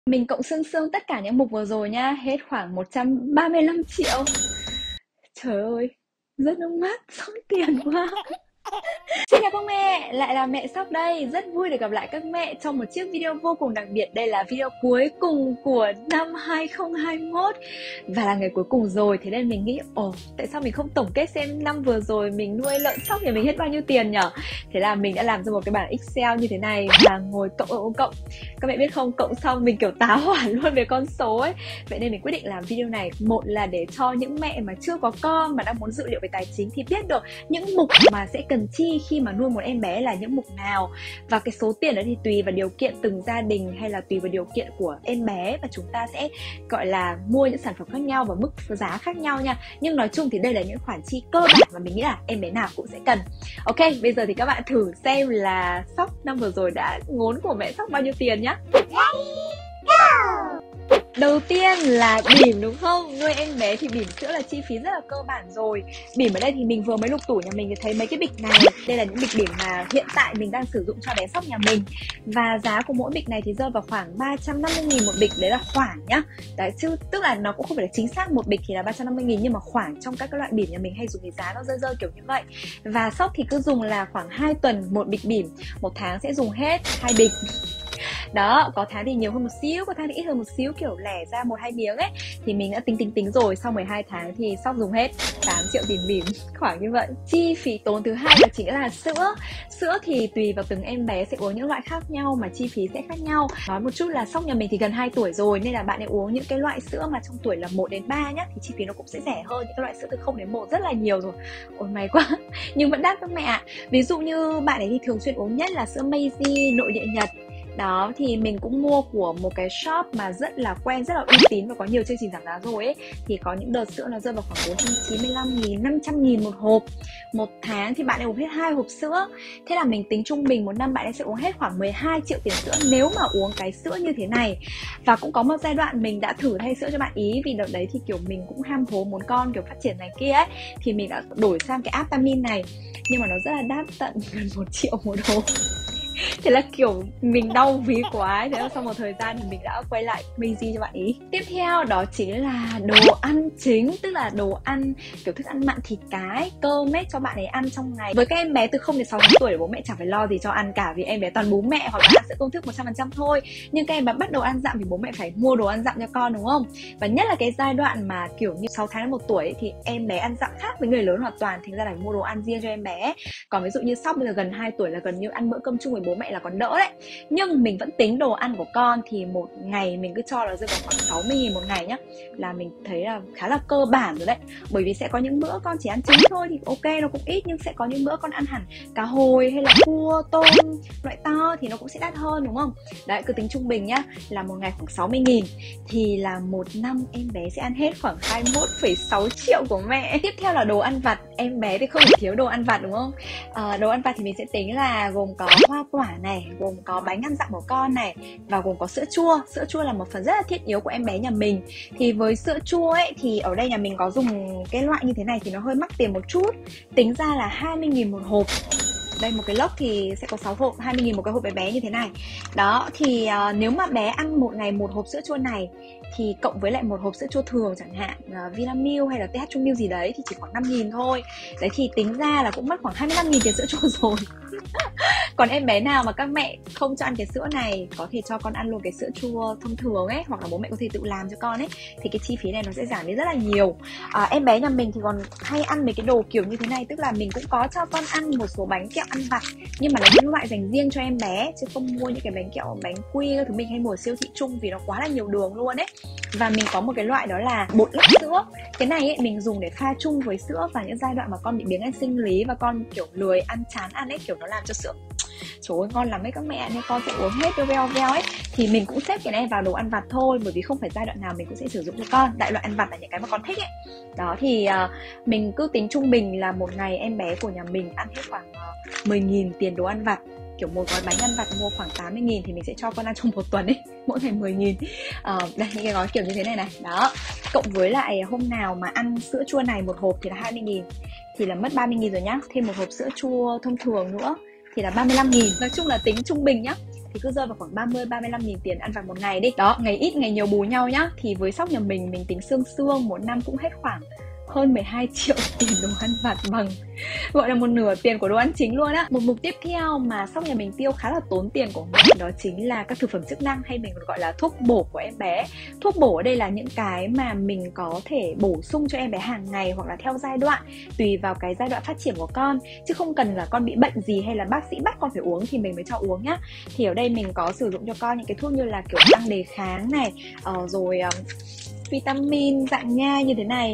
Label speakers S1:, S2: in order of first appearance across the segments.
S1: Mình cộng xương xương tất cả những mục vừa rồi nha, hết khoảng 135 triệu. Trời ơi, rất nước mắt, sót tiền quá. Xin chào các mẹ, lại là mẹ Sóc đây. Rất vui được gặp lại các mẹ trong một chiếc video vô cùng đặc biệt. Đây là video cuối cùng của năm 2021 và là ngày cuối cùng rồi. Thế nên mình nghĩ, tại sao mình không tổng kết xem năm vừa rồi mình nuôi lợn Sóc nhà mình hết bao nhiêu tiền nhở? Thế là mình đã làm ra một cái bảng Excel như thế này và ngồi cộng. Các mẹ biết không, cộng xong mình kiểu tá hỏa luôn về con số ấy. Vậy nên mình quyết định làm video này. Một là để cho những mẹ mà chưa có con mà đang muốn dự liệu về tài chính thì biết được những mục mà sẽ cần chi khi mà nuôi một em bé là những mục nào, và cái số tiền đó thì tùy vào điều kiện từng gia đình hay là tùy vào điều kiện của em bé, và chúng ta sẽ gọi là mua những sản phẩm khác nhau và mức giá khác nhau nha. Nhưng nói chung thì đây là những khoản chi cơ bản mà mình nghĩ là em bé nào cũng sẽ cần. Ok, bây giờ thì các bạn thử xem là Sóc năm vừa rồi đã ngốn của mẹ Sóc bao nhiêu tiền nhá. Đầu tiên là bỉm, đúng không? Nuôi em bé thì bỉm sữa là chi phí rất là cơ bản rồi. Bỉm ở đây thì mình vừa mới lục tủ nhà mình thì thấy mấy cái bịch này. Đây là những bịch bỉm mà hiện tại mình đang sử dụng cho bé Sóc nhà mình. Và giá của mỗi bịch này thì rơi vào khoảng 350.000 một bịch. Đấy là khoảng nhá. Đấy, chứ tức là nó cũng không phải là chính xác một bịch thì là 350.000, nhưng mà khoảng trong các cái loại bỉm nhà mình hay dùng thì giá nó rơi kiểu như vậy. Và Sóc thì cứ dùng là khoảng 2 tuần một bịch bỉm, một tháng sẽ dùng hết 2 bịch. Đó, có tháng thì nhiều hơn một xíu, có tháng thì ít hơn một xíu, kiểu lẻ ra 1-2 miếng ấy. Thì mình đã tính rồi, sau 12 tháng thì Sóc dùng hết 8 triệu tiền bỉm, khoảng như vậy. Chi phí tốn thứ hai đó chính là sữa. Sữa thì tùy vào từng em bé sẽ uống những loại khác nhau mà chi phí sẽ khác nhau. Nói một chút là Sóc nhà mình thì gần 2 tuổi rồi, nên là bạn ấy uống những cái loại sữa mà trong tuổi là 1-3 nhá, thì chi phí nó cũng sẽ rẻ hơn những cái loại sữa từ 0-1 rất là nhiều rồi. Ôi may quá, nhưng vẫn đắt các mẹ ạ. Ví dụ như bạn ấy thì thường xuyên uống nhất là sữa Meiji nội địa Nhật. Đó, thì mình cũng mua của một cái shop mà rất là quen, rất là uy tín và có nhiều chương trình giảm giá rồi ấy. Thì có những đợt sữa nó rơi vào khoảng 495.000, 500.000 một hộp. Một tháng thì bạn ấy uống hết 2 hộp sữa. Thế là mình tính trung bình một năm bạn ấy sẽ uống hết khoảng 12 triệu tiền sữa nếu mà uống cái sữa như thế này. Và cũng có một giai đoạn mình đã thử thay sữa cho bạn ý, vì đợt đấy thì kiểu mình cũng ham hố muốn con kiểu phát triển này kia ấy. Thì mình đã đổi sang cái Aptamil này. Nhưng mà nó rất là đắt, tận gần 1 triệu một hộp. Thế là kiểu mình đau ví quá ấy. Thế là sau một thời gian thì mình đã quay lại Meiji cho bạn ý. Tiếp theo đó chính là đồ ăn chính, tức là đồ ăn kiểu thức ăn mặn, thịt cá ấy, cơm ấy cho bạn ấy ăn trong ngày. Với các em bé từ 0-6 tháng tuổi bố mẹ chẳng phải lo gì cho ăn cả, vì em bé toàn bú mẹ hoặc là ăn sữa công thức 100% thôi. Nhưng các em bé bắt đầu ăn dặm thì bố mẹ phải mua đồ ăn dặm cho con, đúng không? Và nhất là cái giai đoạn mà kiểu như 6 tháng đến 1 tuổi ấy, thì em bé ăn dặm khác với người lớn hoàn toàn, thành ra là phải mua đồ ăn riêng cho em bé. Còn ví dụ như Sóc bây giờ gần 2 tuổi là gần như ăn bữa cơm chung với bố mẹ là còn đỡ đấy. Nhưng mình vẫn tính đồ ăn của con thì một ngày mình cứ cho là rơi vào khoảng 60.000 một ngày nhá, là mình thấy là khá là cơ bản rồi đấy. Bởi vì sẽ có những bữa con chỉ ăn trứng thôi thì ok, nó cũng ít, nhưng sẽ có những bữa con ăn hẳn cá hồi hay là cua, tôm loại to thì nó cũng sẽ đắt hơn, đúng không? Đấy, cứ tính trung bình nhá, là một ngày khoảng 60.000 thì là một năm em bé sẽ ăn hết khoảng 21,6 triệu của mẹ. Tiếp theo là đồ ăn vặt. Em bé thì không thể thiếu đồ ăn vặt, đúng không? Đồ ăn vặt thì mình sẽ tính là gồm có hoa quả này, gồm có bánh ăn dặm của con này, và gồm có sữa chua. Sữa chua là một phần rất là thiết yếu của em bé nhà mình. Thì với sữa chua ấy thì ở đây nhà mình có dùng cái loại như thế này thì nó hơi mắc tiền một chút. Tính ra là 20.000 một hộp. Đây, một cái lốc thì sẽ có 6 hộp, 20.000 một cái hộp bé bé như thế này. Đó, thì nếu mà bé ăn một ngày một hộp sữa chua này thì cộng với lại một hộp sữa chua thường chẳng hạn, Vinamilk hay là TH Trung Milk gì đấy thì chỉ khoảng 5.000 thôi. Đấy thì tính ra là cũng mất khoảng 25.000 tiền sữa chua rồi. Còn em bé nào mà các mẹ không cho ăn cái sữa này, có thể cho con ăn luôn cái sữa chua thông thường ấy, hoặc là bố mẹ có thể tự làm cho con ấy, thì cái chi phí này nó sẽ giảm đi rất là nhiều. Em bé nhà mình thì còn hay ăn mấy cái đồ kiểu như thế này, tức là mình cũng có cho con ăn một số bánh kẹo ăn vặt, nhưng mà là những loại dành riêng cho em bé, chứ không mua những cái bánh kẹo, bánh quy các thứ mình hay mua ở siêu thị chung vì nó quá là nhiều đường luôn ấy. Và mình có một cái loại đó là bột lắc sữa. Cái này ấy mình dùng để pha chung với sữa vào những giai đoạn mà con bị biếng ăn sinh lý và con kiểu lười ăn, chán ăn ấy, kiểu nó làm cho sữa trời ơi ngon lắm ấy các mẹ, nên con sẽ uống hết veo veo ấy. Thì mình cũng xếp cái này vào đồ ăn vặt thôi, bởi vì không phải giai đoạn nào mình cũng sẽ sử dụng cho con. Đại loại ăn vặt là những cái mà con thích ấy. Đó thì mình cứ tính trung bình là một ngày em bé của nhà mình ăn hết khoảng 10.000 tiền đồ ăn vặt. Kiểu một gói bánh ăn vặt mua khoảng 80.000 thì mình sẽ cho con ăn trong một tuần ấy, mỗi ngày 10.000. Đây, những cái gói kiểu như thế này này. Đó, cộng với lại hôm nào mà ăn sữa chua này một hộp thì là 20.000, thì là mất 30.000 rồi nhá. Thêm một hộp sữa chua thông thường nữa thì là 35.000. Nói chung là tính trung bình nhá, thì cứ rơi vào khoảng 30-35 nghìn tiền ăn vặt một ngày đi. Đó, ngày ít ngày nhiều bù nhau nhá. Thì với shop nhà mình tính xương một năm cũng hết khoảng hơn 12 triệu tiền đồ ăn vặt, bằng gọi là một nửa tiền của đồ ăn chính luôn á. Một mục tiếp theo mà shop nhà mình tiêu khá là tốn tiền của mình, đó chính là các thực phẩm chức năng, hay mình còn gọi là thuốc bổ của em bé. Thuốc bổ ở đây là những cái mà mình có thể bổ sung cho em bé hàng ngày hoặc là theo giai đoạn, tùy vào cái giai đoạn phát triển của con, chứ không cần là con bị bệnh gì hay là bác sĩ bắt con phải uống thì mình mới cho uống nhá. Thì ở đây mình có sử dụng cho con những cái thuốc như là kiểu tăng đề kháng này, rồi vitamin dạng nhai như thế này,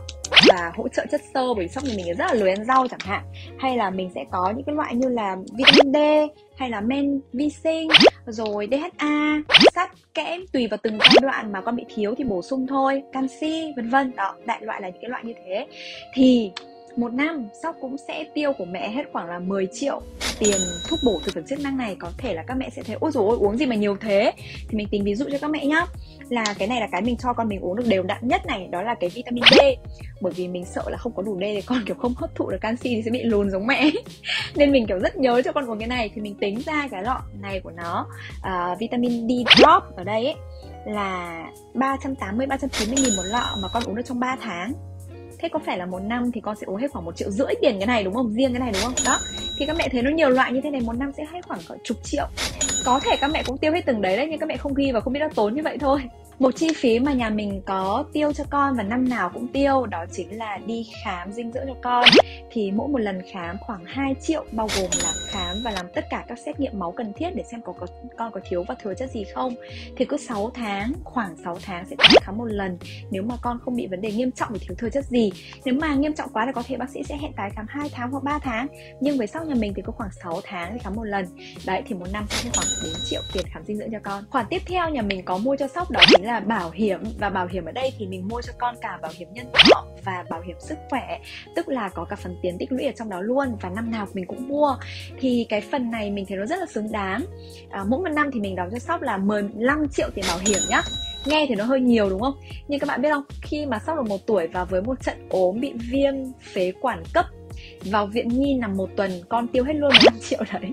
S1: và hỗ trợ chất xơ, bởi shop nhà mình rất là lười ăn rau chẳng hạn. Hay là mình sẽ có những cái loại như là vitamin D hay là men vi sinh, rồi DHA, sắt, kẽm, tùy vào từng giai đoạn mà con bị thiếu thì bổ sung thôi, canxi vân vân. Đó, đại loại là những cái loại như thế. Thì một năm shop cũng sẽ tiêu của mẹ hết khoảng là 10 triệu tiền thuốc bổ thực phẩm chức năng này. Có thể là các mẹ sẽ thấy ôi dồi ôi, uống gì mà nhiều thế. Thì mình tính ví dụ cho các mẹ nhá, là cái này là cái mình cho con mình uống được đều đặn nhất này, đó là cái vitamin D. Bởi vì mình sợ là không có đủ D thì con kiểu không hấp thụ được canxi thì sẽ bị lùn giống mẹ. Nên mình kiểu rất nhớ cho con uống cái này. Thì mình tính ra cái lọ này của nó, vitamin D drop ở đây ấy, là 380-390 nghìn một lọ, mà con uống được trong 3 tháng. Thế có phải là một năm thì con sẽ uống hết khoảng 1,5 triệu tiền cái này đúng không? Riêng cái này đúng không? Đó, thì các mẹ thấy nó nhiều loại như thế này, một năm sẽ hết khoảng chục triệu. Có thể các mẹ cũng tiêu hết từng đấy đấy, nhưng các mẹ không ghi và không biết nó tốn như vậy thôi. Một chi phí mà nhà mình có tiêu cho con và năm nào cũng tiêu, đó chính là đi khám dinh dưỡng cho con. Thì mỗi một lần khám khoảng 2 triệu, bao gồm là khám và làm tất cả các xét nghiệm máu cần thiết để xem con có thiếu và thừa chất gì không. Thì cứ 6 tháng, khoảng 6 tháng sẽ tái khám một lần, nếu mà con không bị vấn đề nghiêm trọng về thiếu thừa chất gì. Nếu mà nghiêm trọng quá thì có thể bác sĩ sẽ hẹn tái khám 2 tháng hoặc 3 tháng. Nhưng với shop nhà mình thì có khoảng 6 tháng thì khám một lần. Đấy, thì một năm sẽ khoảng 4 triệu tiền khám dinh dưỡng cho con. Khoản tiếp theo nhà mình có mua cho shop đó chính là bảo hiểm. Và bảo hiểm ở đây thì mình mua cho con cả bảo hiểm nhân thọ và bảo hiểm sức khỏe, tức là có cả phần tiền tích lũy ở trong đó luôn, và năm nào mình cũng mua. Thì cái phần này mình thấy nó rất là xứng đáng. Mỗi một năm thì mình đóng cho shop là 15 triệu tiền bảo hiểm nhá. Nghe thì nó hơi nhiều đúng không? Nhưng các bạn biết không, khi mà shop được 1 tuổi và với một trận ốm bị viêm phế quản cấp, vào viện nhi nằm 1 tuần, con tiêu hết luôn 15 triệu đấy.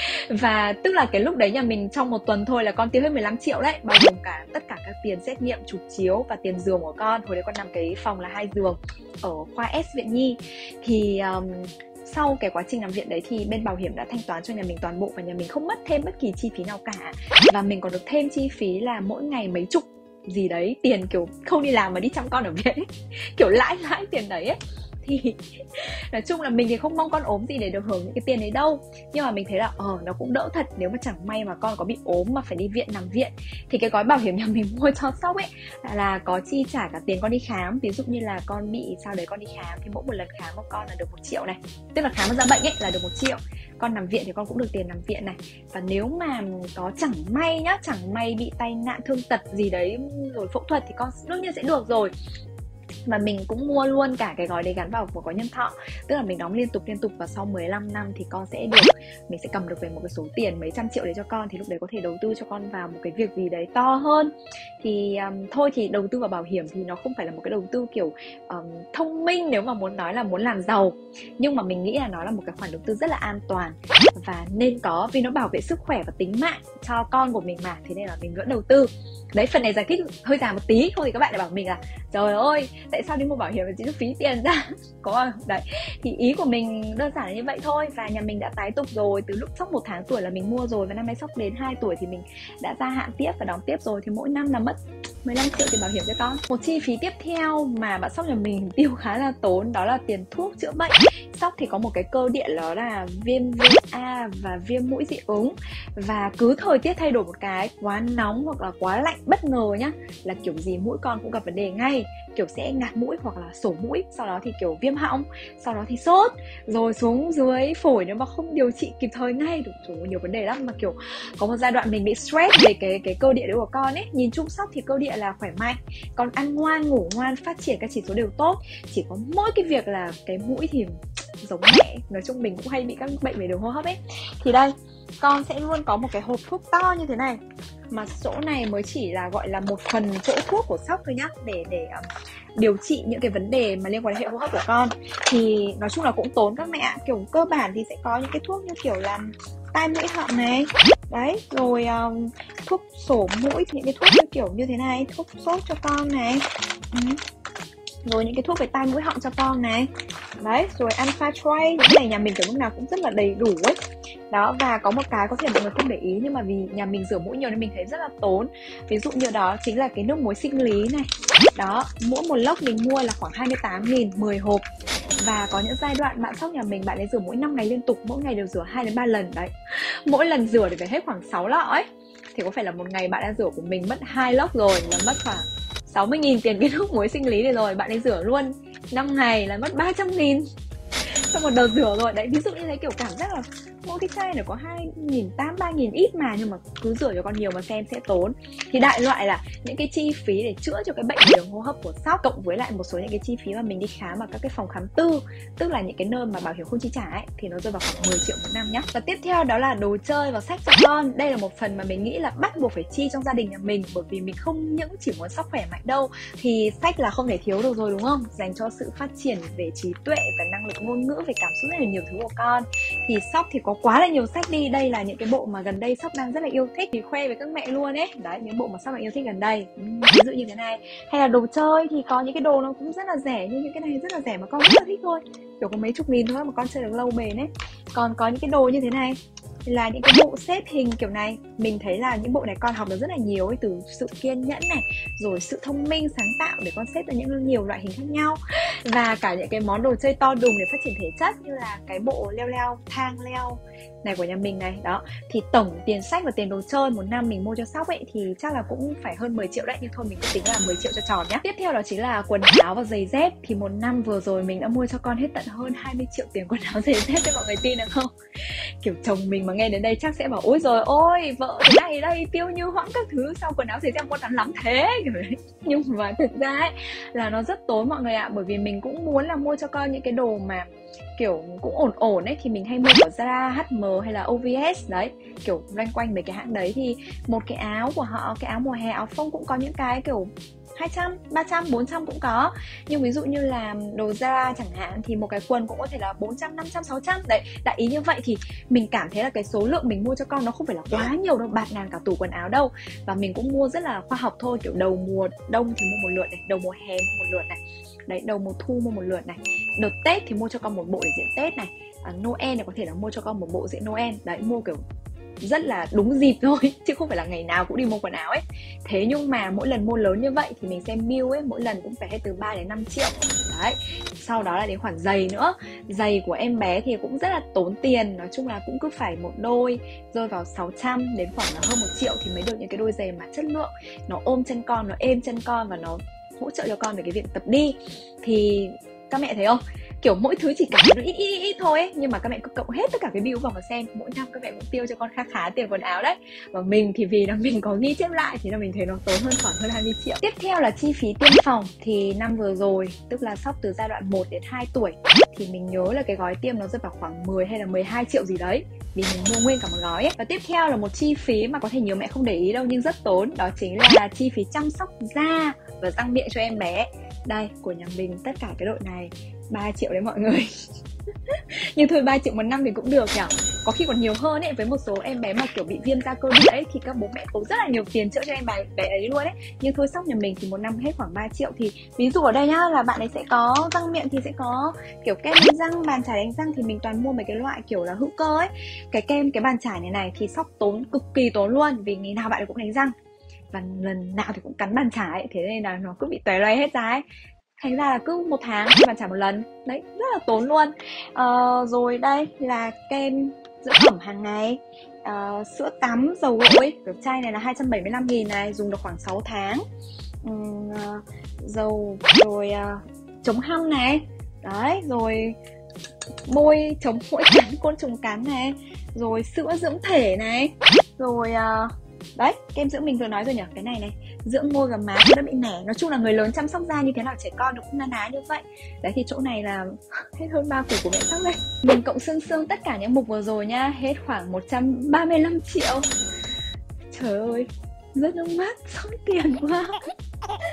S1: Và tức là cái lúc đấy nhà mình trong 1 tuần thôi là con tiêu hết 15 triệu đấy, bao gồm cả tất cả các tiền xét nghiệm, chụp chiếu và tiền giường của con. Hồi đấy con nằm cái phòng là 2 giường ở khoa S viện nhi. Thì sau cái quá trình nằm viện đấy thì bên bảo hiểm đã thanh toán cho nhà mình toàn bộ, và nhà mình không mất thêm bất kỳ chi phí nào cả. Và mình còn được thêm chi phí là mỗi ngày mấy chục gì đấy tiền, kiểu không đi làm mà đi chăm con ở viện ấy. Kiểu lãi tiền đấy ấy. Thì nói chung là mình thì không mong con ốm gì để được hưởng những cái tiền đấy đâu, nhưng mà mình thấy là nó cũng đỡ thật. Nếu mà chẳng may mà con có bị ốm mà phải đi viện, nằm viện, thì cái gói bảo hiểm nhà mình mua cho shop ấy là có chi trả cả tiền con đi khám. Ví dụ như là con bị sao đấy, con đi khám thì mỗi một lần khám của con là được 1 triệu này, tức là khám ra bệnh ấy là được 1 triệu. Con nằm viện thì con cũng được tiền nằm viện này. Và nếu mà có chẳng may bị tai nạn thương tật gì đấy rồi phẫu thuật thì con đương nhiên sẽ được rồi. Mà mình cũng mua luôn cả cái gói đấy gắn vào một gói nhân thọ, tức là mình đóng liên tục và sau 15 năm thì con sẽ được, mình sẽ cầm được về một cái số tiền mấy trăm triệu đấy cho con. Thì lúc đấy có thể đầu tư cho con vào một cái việc gì đấy to hơn. Thì thôi thì đầu tư vào bảo hiểm thì nó không phải là một cái đầu tư kiểu thông minh nếu mà muốn nói là muốn làm giàu, nhưng mà mình nghĩ là nó là một cái khoản đầu tư rất là an toàn và nên có, vì nó bảo vệ sức khỏe và tính mạng cho con của mình mà. Thế nên là mình vẫn đầu tư. Đấy, phần này giải thích hơi dài một tí, không thì các bạn lại bảo mình là trời ơi, tại sao đi mua bảo hiểm mà chỉ được phí tiền ra. Có không? Đấy, thì ý của mình đơn giản là như vậy thôi. Và nhà mình đã tái tục rồi, từ lúc sắp 1 tháng tuổi là mình mua rồi, và năm nay sắp đến 2 tuổi thì mình đã gia hạn tiếp và đóng tiếp rồi. Thì mỗi năm là mất 15 triệu tiền bảo hiểm cho con. Một chi phí tiếp theo mà bạn shop nhà mình tiêu khá là tốn, đó là tiền thuốc chữa bệnh. Shop thì có một cái cơ địa đó là viêm A và viêm mũi dị ứng. Và cứ thời tiết thay đổi một cái, quá nóng hoặc là quá lạnh bất ngờ nhá, là kiểu gì mũi con cũng gặp vấn đề ngay. Kiểu sẽ ngạt mũi hoặc là sổ mũi, sau đó thì kiểu viêm họng, sau đó thì sốt, rồi xuống dưới phổi nếu mà không điều trị kịp thời ngay. Đủ nhiều vấn đề lắm. Mà kiểu có một giai đoạn mình bị stress về cái cơ địa đấy của con ấy. Nhìn chung shop thì cơ địa là khỏe mạnh, con ăn ngoan, ngủ ngoan, phát triển các chỉ số đều tốt. Chỉ có mỗi cái việc là cái mũi thì giống mẹ. Nói chung mình cũng hay bị các bệnh về đường hô hấp ấy. Thì đây, con sẽ luôn có một cái hộp thuốc to như thế này, mà chỗ này mới chỉ là gọi là một phần chỗ thuốc của shop thôi nhá, để điều trị những cái vấn đề mà liên quan đến hệ hô hấp của con. Thì nói chung là cũng tốn các mẹ ạ. Kiểu cơ bản thì sẽ có những cái thuốc như kiểu là tai mũi họng này, Đấy, rồi thuốc sổ mũi, những cái thuốc như kiểu như thế này, thuốc sốt cho con này. Rồi những cái thuốc về tai mũi họng cho con này. Đấy, rồi Alpha-Tray, những cái này nhà mình kiểu lúc nào cũng rất là đầy đủ ấy. Đó, và có một cái có thể mọi người không để ý nhưng mà vì nhà mình rửa mũi nhiều nên mình thấy rất là tốn. Ví dụ như đó chính là cái nước muối sinh lý này. Đó, mỗi một lốc mình mua là khoảng 28.000, 10 hộp. Và có những giai đoạn bạn sóc nhà mình, bạn ấy rửa mũi 5 ngày liên tục, mỗi ngày đều rửa 2 đến 3 lần đấy. Mỗi lần rửa thì phải hết khoảng 6 lọ ấy. Thì có phải là một ngày bạn đã rửa của mình mất 2 lốc rồi, là mất khoảng 60.000 tiền cái nước muối sinh lý này rồi. Bạn ấy rửa luôn 5 ngày là mất 300.000 trong một đợt rửa rồi. Đấy, ví dụ như thế, kiểu cảm giác là mỗi cái chai này có 2.800, 3.000 ít mà, nhưng mà cứ rửa cho con nhiều mà xem sẽ tốn. Thì đại loại là những cái chi phí để chữa cho cái bệnh đường hô hấp của sóc, cộng với lại một số những cái chi phí mà mình đi khám ở các cái phòng khám tư, tức là những cái nơi mà bảo hiểm không chi trả ấy, thì nó rơi vào khoảng 10 triệu một năm nhá. Và tiếp theo đó là đồ chơi và sách cho con. Đây là một phần mà mình nghĩ là bắt buộc phải chi trong gia đình nhà mình, bởi vì mình không những chỉ muốn sóc khỏe mạnh đâu, thì sách là không thể thiếu được rồi, đúng không? Dành cho sự phát triển về trí tuệ và năng lực ngôn ngữ, về cảm xúc, rất là nhiều thứ của con. Thì sóc thì có quá là nhiều sách đi. Đây là những cái bộ mà gần đây sóc đang rất là yêu thích, thì khoe với các mẹ luôn ấy. Đấy, những bộ mà sóc đang yêu thích gần đây, ví dụ như thế này. Hay là đồ chơi thì có những cái đồ nó cũng rất là rẻ, như những cái này rất là rẻ mà con rất là thích thôi, kiểu có mấy chục nghìn thôi mà con chơi được lâu bền ấy. Còn có những cái đồ như thế này là những cái bộ xếp hình kiểu này. Mình thấy là những bộ này con học được rất là nhiều ấy, từ sự kiên nhẫn này, rồi sự thông minh, sáng tạo để con xếp ra những nhiều loại hình khác nhau. Và cả những cái món đồ chơi to đùng để phát triển thể chất, như là cái bộ leo leo, thang leo này của nhà mình này. Đó, thì tổng tiền sách và tiền đồ chơi một năm mình mua cho sóc ấy thì chắc là cũng phải hơn 10 triệu đấy, nhưng thôi mình cứ tính là 10 triệu cho tròn nhá. Tiếp theo đó chính là quần áo và giày dép. Thì một năm vừa rồi mình đã mua cho con hết tận hơn 20 triệu tiền quần áo giày dép đấy, mọi người tin được không? Kiểu chồng mình mà nghe đến đây chắc sẽ bảo ôi rồi ôi, vợ thế này đây tiêu như hoãng các thứ, sao quần áo giày dép mua tắn lắm thế, kiểu đấy. Nhưng mà thực ra ấy là nó rất tốn mọi người ạ, bởi vì mình cũng muốn là mua cho con những cái đồ mà kiểu cũng ổn ổn ấy, thì mình hay mua của Zara, HM hay là OVS đấy, kiểu loanh quanh mấy cái hãng đấy. Thì một cái áo của họ, cái áo mùa hè, áo phông cũng có những cái kiểu 200, 300, 400 cũng có. Nhưng ví dụ như là đồ Zara chẳng hạn thì một cái quần cũng có thể là 400, 500, 600. Đấy, đại ý như vậy thì mình cảm thấy là cái số lượng mình mua cho con nó không phải là quá nhiều đâu, bạt ngàn cả tủ quần áo đâu. Và mình cũng mua rất là khoa học thôi, kiểu đầu mùa đông thì mua một lượt này, đầu mùa hè mua một lượt này. Đấy, đầu mùa thu mua một lượt này. Đợt Tết thì mua cho con một bộ để diễn Tết này. Noel thì có thể là mua cho con một bộ diễn Noel. Đấy, mua kiểu rất là đúng dịp thôi, chứ không phải là ngày nào cũng đi mua quần áo ấy. Thế nhưng mà mỗi lần mua lớn như vậy thì mình xem bill ấy, mỗi lần cũng phải hết từ 3 đến 5 triệu. Đấy, sau đó là đến khoản giày nữa. Giày của em bé thì cũng rất là tốn tiền. Nói chung là cũng cứ phải một đôi rơi vào 600 đến khoảng là hơn 1 triệu thì mới được những cái đôi giày mà chất lượng, nó ôm chân con, nó êm chân con và nó hỗ trợ cho con về cái việc tập đi. Thì các mẹ thấy không, kiểu mỗi thứ chỉ cảm thấy nó ít thôi ấy, nhưng mà các mẹ cứ cộng hết tất cả cái bill vào mà xem, mỗi năm các mẹ cũng tiêu cho con khá khá tiền quần áo đấy. Và mình thì vì là mình có ghi chép lại thì là mình thấy nó tốn hơn khoảng hơn 20 triệu. Tiếp theo là chi phí tiêm phòng. Thì năm vừa rồi, tức là sắp từ giai đoạn 1 đến 2 tuổi, thì mình nhớ là cái gói tiêm nó rơi vào khoảng 10 hay là 12 triệu gì đấy, vì mình mua nguyên cả một gói ấy. Và tiếp theo là một chi phí mà có thể nhiều mẹ không để ý đâu nhưng rất tốn, đó chính là chi phí chăm sóc da và răng miệng cho em bé. Đây, của nhà mình tất cả cái đội này 3 triệu đấy mọi người. Nhưng thôi 3 triệu một năm thì cũng được nhỉ. Có khi còn nhiều hơn ấy, với một số em bé mà kiểu bị viêm da cơ địa ấy thì các bố mẹ tốn rất là nhiều tiền chữa cho em bé ấy luôn ấy. Nhưng thôi sóc nhà mình thì một năm hết khoảng 3 triệu. Thì ví dụ ở đây nhá, là bạn ấy sẽ có răng miệng thì sẽ có kiểu kem đánh răng, bàn chải đánh răng, thì mình toàn mua mấy cái loại kiểu là hữu cơ ấy. Cái kem, cái bàn chải này thì sóc tốn cực kỳ tốn luôn, vì ngày nào bạn ấy cũng đánh răng và lần nào thì cũng cắn bàn chải ấy, thế nên là nó cứ bị tóe loé hết ra ấy. Thành ra là cứ một tháng thì bàn chải một lần. Đấy, rất là tốn luôn. Rồi đây là kem dưỡng ẩm hàng ngày, sữa tắm, dầu gội. Cái chai này là 275.000 này, dùng được khoảng 6 tháng. Dầu, rồi chống hăm này. Đấy, rồi bôi chống muỗi cắn, côn trùng cắn này. Rồi sữa dưỡng thể này. Rồi đấy, kem dưỡng mình vừa nói rồi nhỉ, cái này dưỡng môi và má cho nó bị nẻ. Nói chung là người lớn chăm sóc da như thế nào trẻ con nó cũng na ná như vậy. Đấy, thì chỗ này là hết hơn 3 củ của mẹ sóc đây. Mình cộng xương tất cả những mục vừa rồi nha, hết khoảng 135 triệu. Trời ơi, rất nước mắt, sót tiền quá.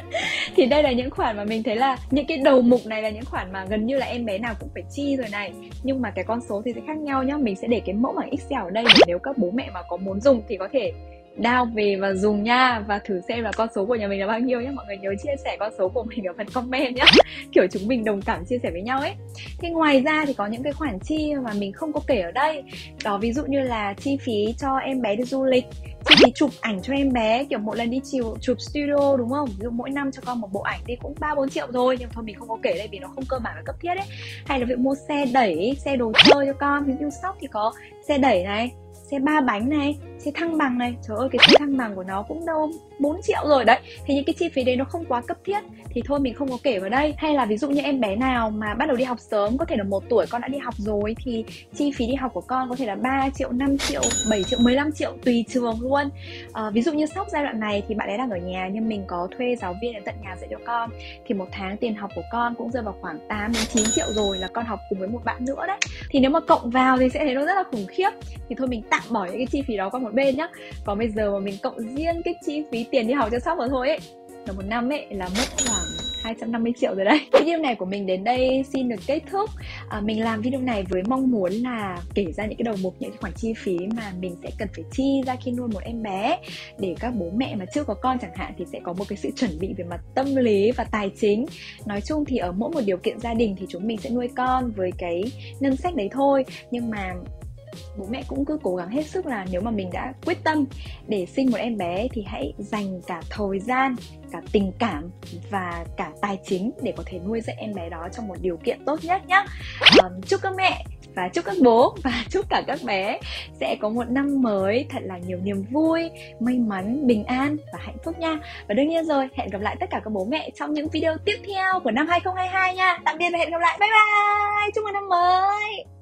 S1: Thì đây là những khoản mà mình thấy là những cái đầu mục này là những khoản mà gần như là em bé nào cũng phải chi rồi này. Nhưng mà cái con số thì sẽ khác nhau nhá. Mình sẽ để cái mẫu bảng Excel ở đây để nếu các bố mẹ mà có muốn dùng thì có thể download về và dùng nha. Và thử xem là con số của nhà mình là bao nhiêu nhé. Mọi người nhớ chia sẻ con số của mình ở phần comment nhé. Kiểu chúng mình đồng cảm chia sẻ với nhau ấy. Thế ngoài ra thì có những cái khoản chi mà mình không có kể ở đây. Đó, ví dụ như là chi phí cho em bé đi du lịch, chi phí chụp ảnh cho em bé, kiểu một lần đi chụp studio đúng không? Ví dụ mỗi năm cho con một bộ ảnh đi cũng 3-4 triệu thôi. Nhưng thôi mình không có kể đây vì nó không cơ bản và cấp thiết ấy. Hay là ví dụ mua xe đẩy, xe đồ chơi cho con. Ví dụ shop thì có xe đẩy này, xe 3 bánh này, xe thăng bằng này. Trời ơi, cái xe thăng bằng của nó cũng đâu 4 triệu rồi đấy. Thì những cái chi phí đấy nó không quá cấp thiết thì thôi mình không có kể vào đây. Hay là ví dụ như em bé nào mà bắt đầu đi học sớm, có thể là 1 tuổi con đã đi học rồi, thì chi phí đi học của con có thể là 3 triệu, 5 triệu, 7 triệu, 15 triệu tùy trường luôn. Ví dụ như sóc giai đoạn này thì bạn ấy đang ở nhà nhưng mình có thuê giáo viên đến tận nhà dạy cho con, thì một tháng tiền học của con cũng rơi vào khoảng 8 đến 9 triệu rồi, là con học cùng với một bạn nữa đấy. Thì nếu mà cộng vào thì sẽ thấy nó rất là khủng khiếp. Thì thôi mình tạm bỏ những cái chi phí đó qua một bên nhá. Còn bây giờ mà mình cộng riêng cái chi phí tiền đi học cho sóc vào thôi ấy, là một năm ấy là mất khoảng 250 triệu rồi đấy. Video này của mình đến đây xin được kết thúc. Mình làm video này với mong muốn là kể ra những cái đầu mục, những cái khoản chi phí mà mình sẽ cần phải chi ra khi nuôi một em bé, để các bố mẹ mà chưa có con chẳng hạn thì sẽ có một cái sự chuẩn bị về mặt tâm lý và tài chính. Nói chung thì ở mỗi một điều kiện gia đình thì chúng mình sẽ nuôi con với cái ngân sách đấy thôi. Nhưng mà bố mẹ cũng cứ cố gắng hết sức là nếu mà mình đã quyết tâm để sinh một em bé thì hãy dành cả thời gian, cả tình cảm và cả tài chính để có thể nuôi dạy em bé đó trong một điều kiện tốt nhất nhé. Chúc các mẹ và chúc các bố và chúc cả các bé sẽ có một năm mới thật là nhiều niềm vui, may mắn, bình an và hạnh phúc nha. Và đương nhiên rồi, hẹn gặp lại tất cả các bố mẹ trong những video tiếp theo của năm 2022 nha. Tạm biệt và hẹn gặp lại. Bye bye. Chúc mừng năm mới.